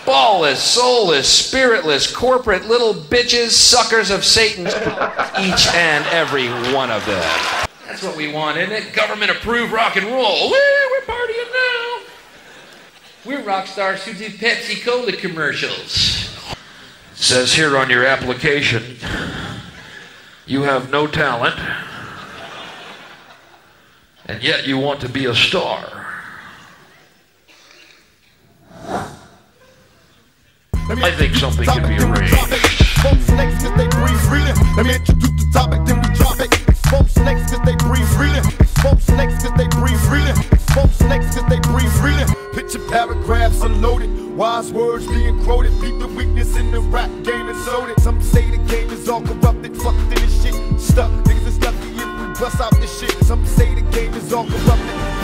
ballless, soulless, spiritless, corporate little bitches, suckers of Satan, each and every one of them. That's what we want, isn't it? Government-approved rock and roll. Woo, we're partying now. We're rock stars who do Pepsi Cola commercials. It says here on your application, you have no talent, and yet you want to be a star. I think something can be arranged. Expose snakes cause they breathe freely. Let me introduce the topic, then we drop it. Expose snakes cause they breathe freely. Expose snakes cause they breathe freely. Expose snakes cause they breathe freely. Picture paragraphs unloaded, wise words being quoted. Beat the weakness in the rap game and sold it. Some say the game is all corrupted, fucked in this shit. Stuck, niggas is lucky if we bust out this shit. Some say the game is all corrupted.